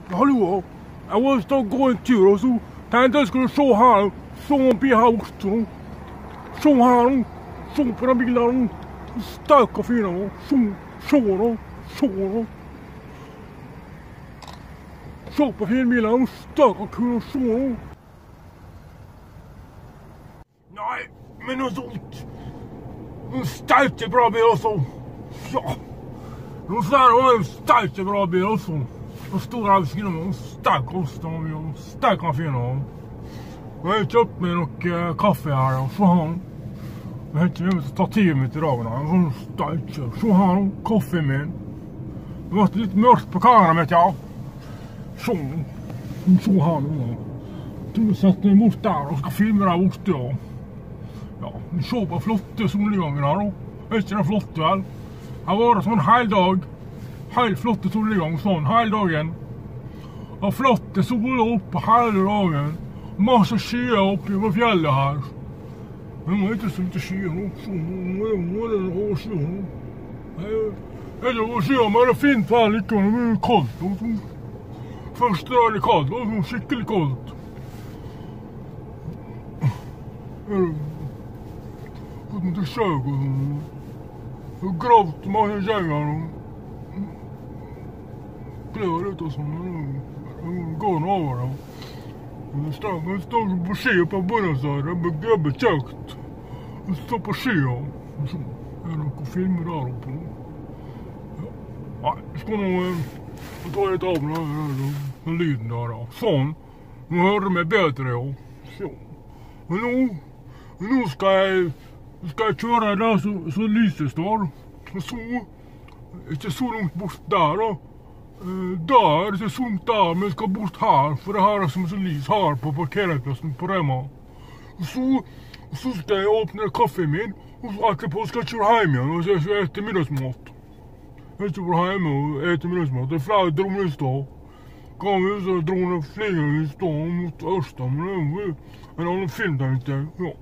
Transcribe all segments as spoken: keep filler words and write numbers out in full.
Hallå, jag var stå och gå en tur och så tänkte jag skulle se här, se om vi har orten. Se här, se på den bilen, starka fina, se, se då, se då. Se på filmbilen, starka kul, se då. Nej, men något sånt. En starkt bra bil och så. Ja. Nu ser en starkt bra bil och så. Och stora filmer, starka kostnader och starka filmer. Jag har köpt mig något äh, kaffe här och så har jag har inte med ta tio minuter i dagarna. En starkt, så har jag kaffe med. Det var lite mörkt på kameran vet jag. Så, så har jag. Jag satt mig bort där och ska filma där borta ja. Ja, vi såg på flotte solnedgången här då. Inte den flotte väl. Här var det sån hel dag. Hel flotte solnedgång, sån hel dagen. Och flotte sol upp på hela dagen. Massa skyer uppe på fjället här. Men det var inte så mycket skyer också. Det var en hård skyer. Eller vad skyer, men det är fint här lite. Det är kallt. Först är det kallt och så skickligt kallt. Jag inte sög och gravt många sängar och klöver ut och så går nog över dem. Det står på ski på Buenosar, det är jobbigt högt. Det står på ski och så är det några filmer där uppe. Ja, jag ska nog ta ett av den lyden där då. Sån, nu hör det mig bättre ja. Så, men nu, nu ska jag ska jag köra där så, så lyset står. Och så, inte så långt bort där då. Uh, där, det är så långt där, men jag ska bort här. För det här är som så lys här på parkeringsplatsen på Rema. Och så, och så ska jag öppna kaffe min. Och så att jag på ska köra hem igen och så ska jag äta middagsmat. Jag ska vara hemma och äta middagsmat. Det är flera droner i stad. Kom vi så droner flyger i stad mot Örstan. Men det är en annan film där inte. Ja.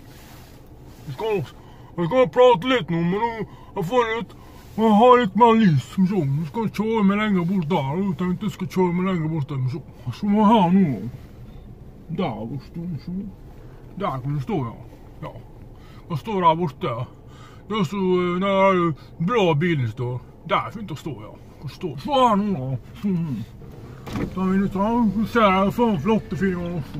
Jag ska, jag ska prata lite nu, men nu har jag funnit jag har lite mer lys som så. Jag ska köra mig längre bort där. Jag tänkte jag ska köra mig längre bort där. Så, så var här nu. Där borta. Så. Där kan det stå jag. Ja. Jag står där borta. Det är så när bra bilen står. Där får inte stå jag. Jag står så här nu då. Så. Där vill jag ta. Så ser jag för flotte filmer också.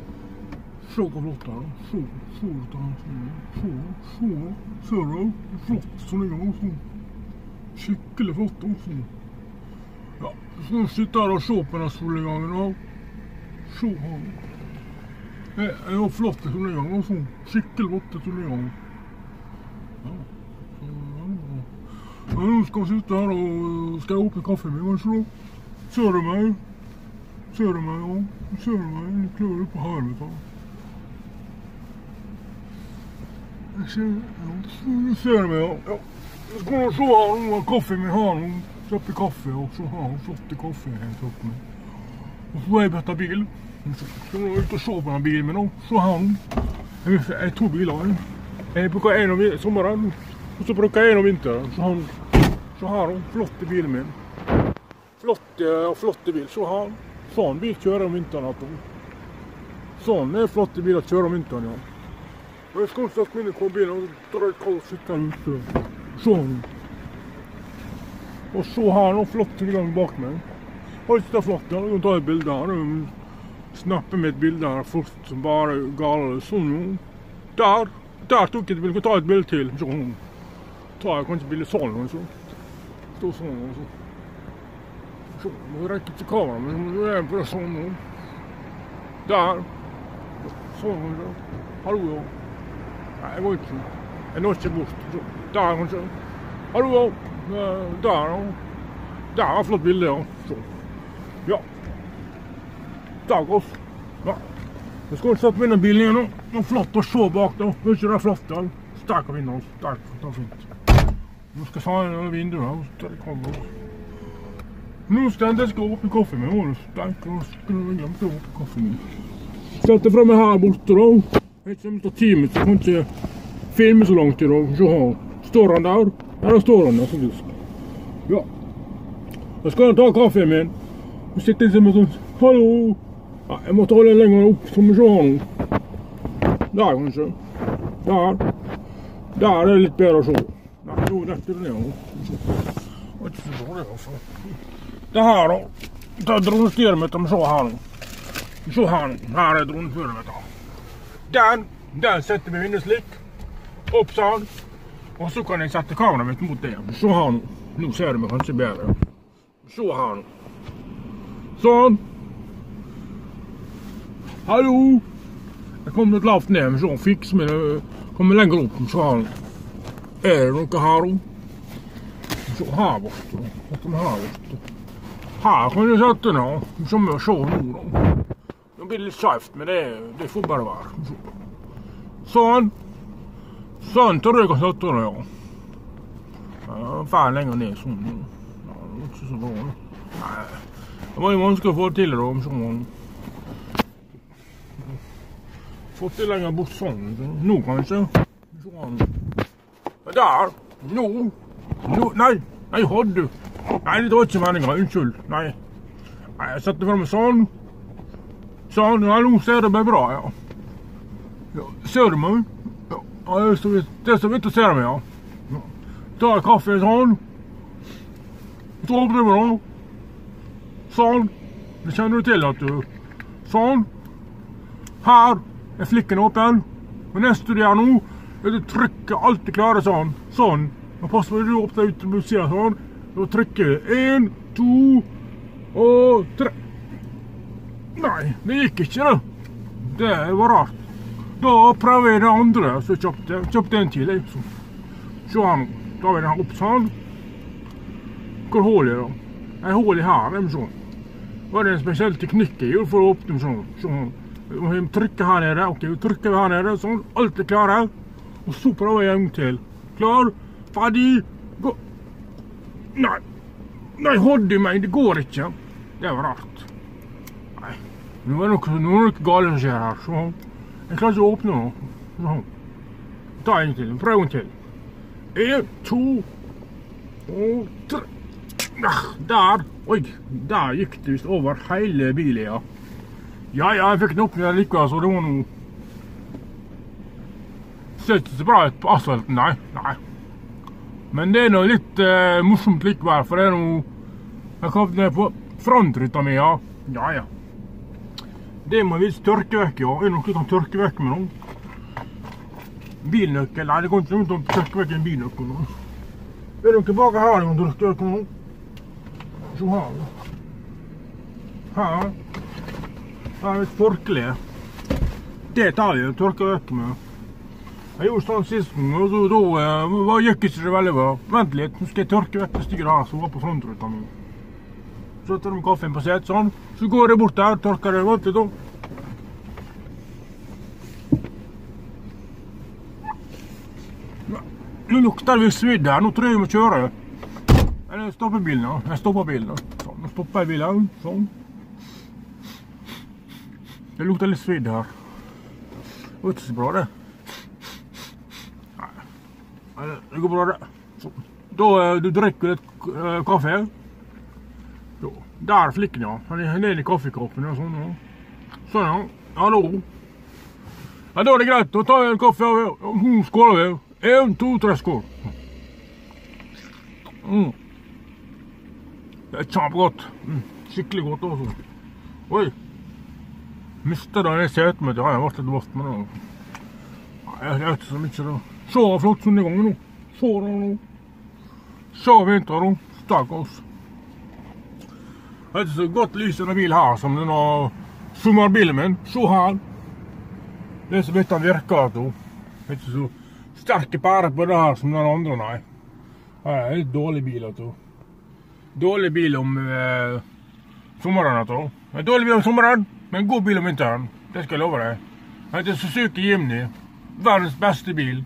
Så kan flotta då. Så. Så, så, så, så, så, flott så ligger också. Skicklig flott också. Ja, så nu sitter jag och så på den här solnedgången och så har jag. Det är flott solnedgången och så. Skicklig flott solnedgången. Ja, så ja. Nu ska jag sitta här och ska jag åka kaffe med mig så. Ser du mig? Ser du mig? Ja, ser du mig? Nu klär du på hörnet här. Nu ser mig ja. Ja. Jag ska nog så här och kaffe med här. Köper kaffe och så har hon flott kaffe helt upp med. Och så är jag byta bil. Så jag är ute och så på den här bilen med dem. Så har hon. Jag är två bilar. Jag brukar en av sommaren. Och så brukar jag en av vintern. Så har hon. Så har hon flott bil med. Flott och flott bil. Så har hon. Sån bil kör om vintern. Sån är flott bil att köra om vintern ja. Jag ska inte sätta mig på bilen och dra ett kallt sitta ute. Så. Och så har han flott till gång bak mig. Och lite flott där. Jag tar ett bild där. Snappar med ett bild där. Först som bara galet. Så nu. Där. Där tog jag ett bild. Jag tar ett bild till. Så. Tar jag kanske bild sån och så. Står sån och så. Så. Det räcker till kameran. Men nu är jag på sån nu. Där. Sån och så. Hallå. Nej, det går inte så. Jag når inte bort. Där kanske. Hallå. Där. Där har flott bilder. Ja. Så. Ja. Tack oss. Ja. Jag ska inte sätta mig in i bilen igen. De flott och så bak då. Nu kör jag flott. Starka vindar. Stark. Det är fint. Nu ska jag ta en vindu här. Nu ska jag inte gå upp i kaffe med honom. Stark. Och skulle jag glömma att gå upp i kaffe med. Sätter fram mig här borta då. Jag vet inte om teamet så jag får inte filma så långt idag. Så har står han där. Där står han där. Ja. Jag ska ta kaffe med. Du sitter liksom med sånn, hallo. Ja, jeg må ta det lenger opp, som vi ser nå. Der kanskje. Der. Der er det litt bedre å se. Der, jo, dette er det nå. Det var ikke så dårlig, altså. Det her da. Det er dronestyremeter, vi ser her nå. Vi ser her nå. Her er dronestyremeter. Den, den setter vi vindeslikk. Opp sånn. Og så kan jeg sette kameraet mitt mot det. Se her nå. Nå ser du meg kanskje bedre. Se her nå. Sånn. Hallo. Jeg kommer litt lavt ned, men så fiks med det. Kommer lenger opp, så her nå. Er det noe her nå? Så her borte. Dette med her borte. Her kan jeg sette nå. Som jeg ser nå da. Nå blir det litt skjeft, men det, det får bare være. Sånn. Sånn tror jeg jeg kan sette det, ja. Ja, ferdig lenger ned sånn. Ja, det er ikke så bra. Nei. Det var jo vanskelig å få det til da, om sånn. Fått det lenger bort sånn. Nå kanskje. Sånn. Der. Nå. Nå. Nei. Nei, hadde du. Nei, det var ikke meningen. Unnskyld. Nei. Nei, jeg setter frem sånn. Sånn. Ja, nå ser det bare bra, ja. Ja, ser du meg? Ja, det er så vidt, det er så vidt å se meg, ja. Ta en kaffe sånn. Så åpner vi da. Sånn. Det kjenner du til at du... Sånn. Her er flikken åpen. Og neste du gjør nå, er du trykker alltid klare sånn. Sånn. Og pass på at du åpner ut og sier sånn. Da trykker vi en, to og tre. Nei, det gikk ikke da. Det var rart. Da prøver jeg det andre, så jeg kjøpte, kjøpte en til. Så. Se her nå. Da har vi den opp sånn. Hvor hull er det? Det er hull i her, det er sånn. Da er det en spesiell teknikk jeg gjør for å åpne sånn. Sånn. Vi trykker her nede, ok, vi trykker her nede, sånn. Alt er klare. Og så prøver jeg en gang til. Klar, ferdig, gå. Nei. Nei, hodde meg, det går ikke. Det var rart. Nei. Nå er det noe, noe gale som skjer her. Sånn. Jeg klarer ikke å åpne nå. Sånn. Ta en til, prøv en til. En, to, og tre. Der, oi, der gikk det vist over hele bilen, ja. Ja, ja, jeg fikk den opp der likevel, så det var noe... Ser ikke så bra ut på asfalten, nei, nei. Men det er noe litt eh, morsomt likevel, for det er noe... Jeg kom ned på frontruta mi, ja. Ja, ja. Det må vi tørke vekk, ja. Er det noe du kan tørke vekk med noe? Bilnøkkel, nei, det går ikke noe å tørke vekk en bilnøkkel. Er det noe bak her du kan tørke vekk med noe? Så her. Her. Her er et forkle. Det tar jeg, tørker vekk med. Jeg gjorde sånn sist, og så da uh, gikk ikke det veldig bra. Vent litt, nå skal jeg tørke vekk det styret her som var på frontruta mi. Så tar de kaffen på set, sånn. Så går jeg bort der, tørker det, vent litt da. Nå lukter det svidd her, nå tror jeg vi må kjøre. Jeg stopper bilen, ja. Jeg stopper bilen, da. Sånn, nå stopper jeg bilen, sånn. Det lukter litt svidd her. Det var ikke så bra, det. Nei, det går bra, det. Sånn. Da du drikker litt uh, kaffe. Jo, der er flikken, ja. Han er nede i kaffekoppen, ja, sånn, ja. Sånn, ja. Hallo. Ja, da er det greit. Da tar vi en kaffe, ja. Hun skåler vi. En, to, tre skål. Mm. Det er kjempegodt. Mm. Skikkelig godt også. Oi. Mistet da jeg setet mitt. Ja, jeg har vært litt vått med det. Jeg vet ikke så mye da. Så flott sånn i gangen nå. Så da nå. Så vinter nå. Stakk oss. Det er ikke så godt lys i denne bilen her som denne sommerbilen min. Så her. Det er så vidt den virker da. Det er ikke så sterke pærer på det her som den andre, nei. Det er litt dårlig bil, vet du. Dårlig bil om eh, sommeren, vet du. En dårlig bil om sommeren, men en god bil om vinteren. Det skal jeg love deg. Det heter Suzuki Jimny. Verdens beste bil.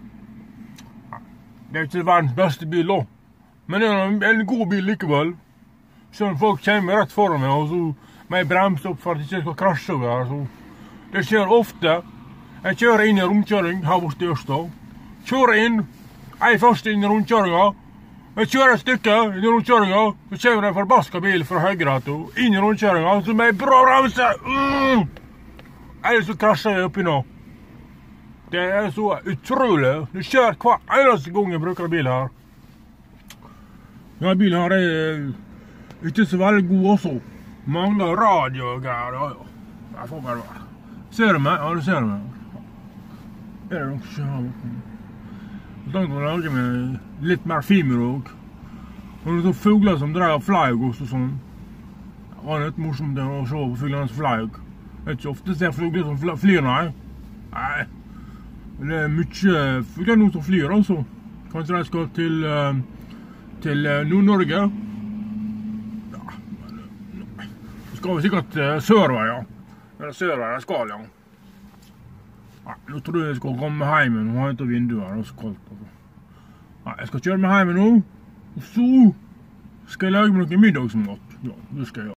Det er ikke verdens beste bil da. Men det er en, en god bil likevel. Sånn folk kommer rett foran meg, og så må jeg bremse opp for at jeg ikke skal krasje over her. Så. Det skjer ofte. Jeg kjører inn i rundkjøring her borte i Ørstad. Kjører inn, jeg er først inn i rundkjøringa. Jeg kjører et stykke i rundkjøringen, så kommer det en forbaska bil fra høyre inn i rundkjøringen, så med en bra bremse. Mm. Eller så krasjer jeg oppi nå. Det er så utrolig. Du kjører hver eneste gang jeg bruker bil her. Denne bilen her er ikke så veldig god også. Mangler radio og greier. Ja, ja. Jeg får bare være. Ser du meg? Ja, du ser meg. Er det noe som skjer her? Jeg tenkte å lage med litt mer fimer også. Og det er sånne fugler som dreier flyg også og sånn. Det er litt morsomt å se på fuglene som flyg. Det er ikke ofte ser fugler som flyr, nei. Nei. Det er mye fugler nå som flyr altså. Kanskje de skal til, til Nord-Norge. Ja, så skal vi sikkert til Sørvei, ja. Det er Sørvei de skal, ja. Nei, nå tror jeg jeg skal komme hjem, nå har jeg ikke vinduet her, det er så kaldt. Altså. Nei, jeg skal kjøre meg hjem nå, og så skal jeg lage meg noen middagsmat. Ja, det skal jeg gjøre.